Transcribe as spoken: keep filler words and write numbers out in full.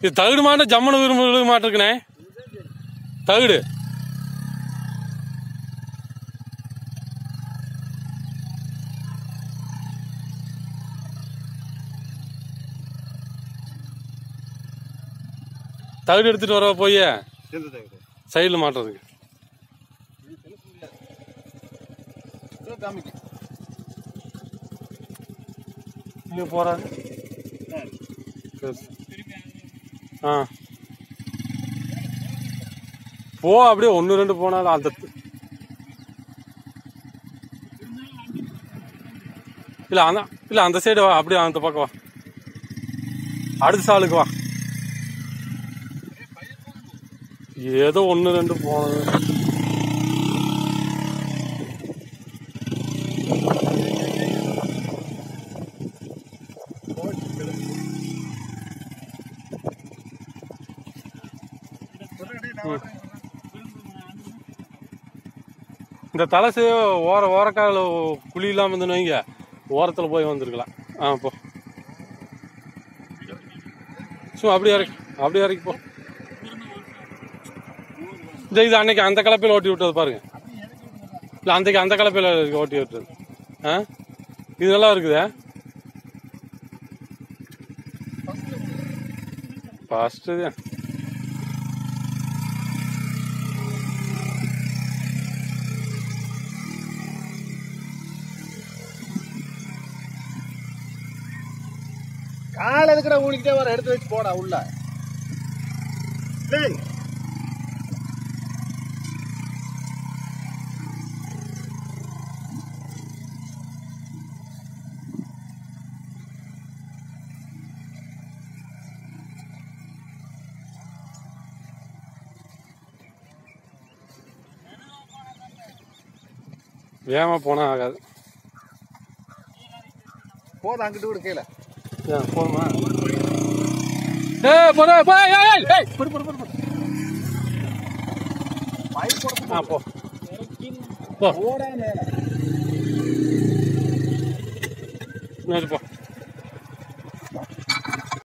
இது தகுடு மாட்ட ஜம்மனு விரும்பு மாட்டிருக்குண்ணே. தகுடு தகுடு எடுத்துட்டு வர போய் சைடில் மாட்டுறதுக்கு இங்கே போறாரு. ஆ போ அப்படியே ஒன்று ரெண்டு போனாலும் அந்த இல்லை அந்த இல்லை அந்த சைடு வா, அப்படியே அந்த பக்கம் வா, அடுத்த சாலுக்கு வா. ஏதோ ஒன்று ரெண்டு போனது. இந்த தலசு ஓர ஓரக்கால குழி இல்லாமல் இருந்துன்னு வைங்க, ஓரத்தில் போய் வந்துருக்கலாம். ஆ போ சும்மா அப்படியே இறக்கி அப்படியே இறக்கி போ. இந்த இது அன்னைக்கு அந்த கலப்பையில் ஓட்டி விட்டது பாருங்க. இல்லை அன்றைக்கு அந்த கலப்பையில் ஓட்டி விட்டுறது. ஆ இது நல்லா இருக்குதா? ஃபஸ்ட்டு தான் கால இருக்கிற ஊனிக்கிட்டே வர எடுத்து வச்சு போடா உள்ள. வேகமா போனா ஆகாது. போதும் அங்கிட்டு கூட கீழே போதுமா? ஏ போட போய் ஏய் ஏய் போடு போடு போடு. பைப் போடு. ஆ போ போ ஓடா மேல. நேரா போ.